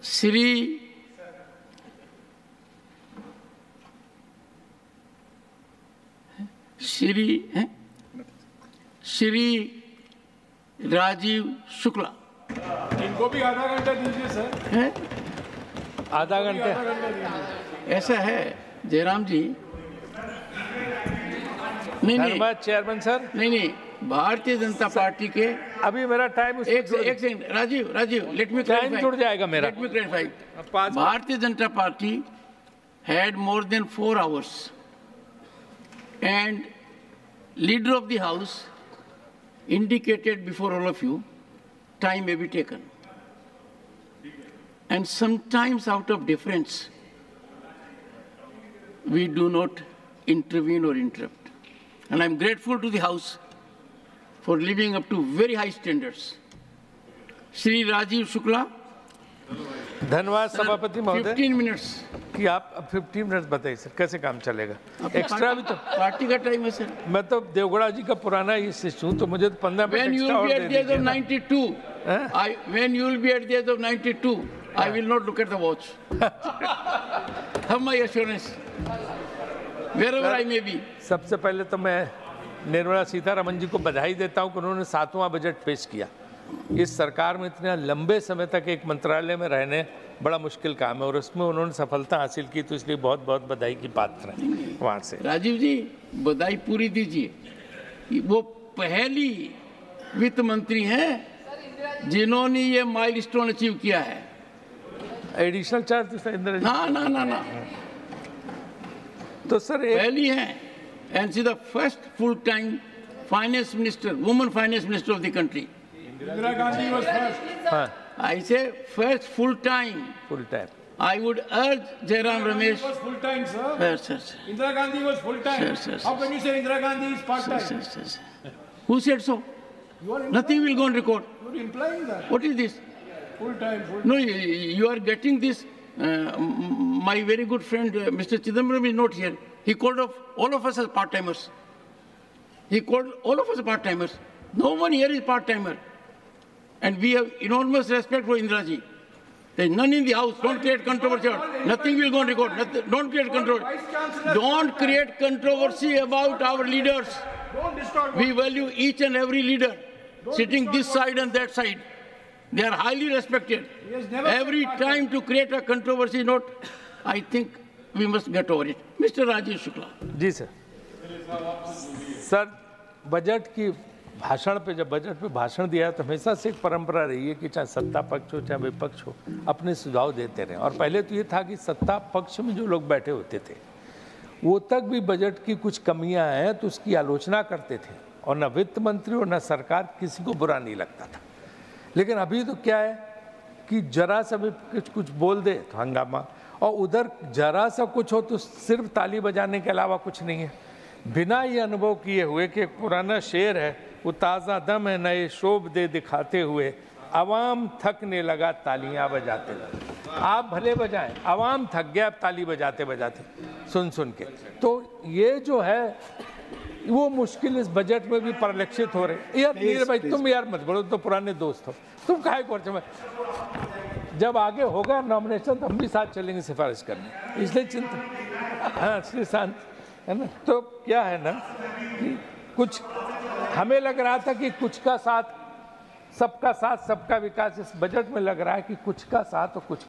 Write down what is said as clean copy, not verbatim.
श्री राजीव शुक्ला, इनको भी आधा घंटा दीजिए सर। है आधा घंटे ऐसा है जयराम जी। नहीं धन्यवाद चेयरमैन सर। नहीं, भारतीय जनता पार्टी के अभी मेरा टाइम एक second Rajiv let me time जुड़ जाएगा मेरा। Let me clarify. Bharatiya Janata Party had more than 4 hours and leader of the house indicated before all of you time may be taken, and sometimes out of deference we do not intervene or interrupt, and I'm grateful to the house for living up to very high standards. Shri Rajiv Shukla, धन्यवाद सभापति महोदय 15 minutes कि आप 15 minute बताइए sir कैसे काम चलेगा। Extra भी तो पार्टी का टाइम है सर। मैं तो देवगढ़ा जी का पुराना ही शिष्य हूँ, तो मुझे तो 15 minute When you extra will और be दे at the age दीजिए of ना। 92, when you will be at the age of 92, I will not look at the watch. Have my assurance, wherever I may be. सबसे पहले तो मैं निर्मला सीतारमण जी को बधाई देता हूँ कि उन्होंने 7वां बजट पेश किया। इस सरकार में इतने लंबे समय तक एक मंत्रालय में रहने बड़ा मुश्किल काम है और उसमें उन्होंने सफलता हासिल की, तो इसलिए बहुत बहुत बधाई की पात्र हैं वहाँ से। राजीव जी बधाई पूरी दीजिए। वो पहली वित्त मंत्री हैं जिन्होंने ये माइलस्टोन अचीव किया है। एडिशनल चार्ज इंद्र जी ना तो सर पहली हैं, and she is the first full-time finance minister, woman finance minister of the country. Indira Gandhi was first. हाँ I say first full-time. Full time. I would urge Jairam Ramesh. Was full time, sir. Sir. Indira Gandhi was full time. Sir. How can you say Indira Gandhi is part time? Sir. Who said so? You are Nothing will go on record. You're implying that. What is this? Full time. No, you are getting this. My very good friend, Mr. Chidambaram is not here. He called all of us as part-timers. No one here is part-timer. And we have enormous respect for Indira ji. There is none in the house. Don't create controversy. Nothing will go on record. Don't create controversy. Don't create controversy about our leaders. Don't distort. We value each and every leader sitting this side and that side. They are highly respected. He has never Every said time to create a controversy, I think we must get over it. Mr. Rajiv Shukla. जी sir. Sir budget की भाषण पे जब budget पे भाषण दिया तो हमेशा से एक परंपरा रही है कि चाहे सत्ता पक्ष हो चाहे विपक्ष हो अपने सुझाव देते रहे। और पहले तो ये था कि सत्ता पक्ष में जो लोग बैठे होते थे वो तक भी बजट की कुछ कमियां हैं तो उसकी आलोचना करते थे और न वित्त मंत्री और न सरकार किसी को बुरा नहीं लगता था। लेकिन अभी तो क्या है कि जरा सा भी कुछ बोल दे तो हंगामा, और उधर जरा सा कुछ हो तो सिर्फ ताली बजाने के अलावा कुछ नहीं है। बिना ये अनुभव किए हुए कि एक पुराना शेर है, वो ताज़ा दम है नए शोभ दे दिखाते हुए, अवाम थकने लगा तालियां बजाते। आप भले बजाएं, अवाम थक गया ताली बजाते बजाते सुन के। तो ये जो है वो मुश्किल इस बजट में भी परिलक्षित हो रहे। यार नीर भाई तुम यार मत बोलो, तो पुराने दोस्त हो तुम, काहे को जब आगे होगा नॉमिनेशन तो हम भी साथ चलेंगे सिफारिश करने, इसलिए चिंता हाँ इसलिए शांत है ना। तो क्या है ना कि कुछ हमें लग रहा था कि कुछ का साथ सबका विकास, इस बजट में लग रहा है कि कुछ का साथ और कुछ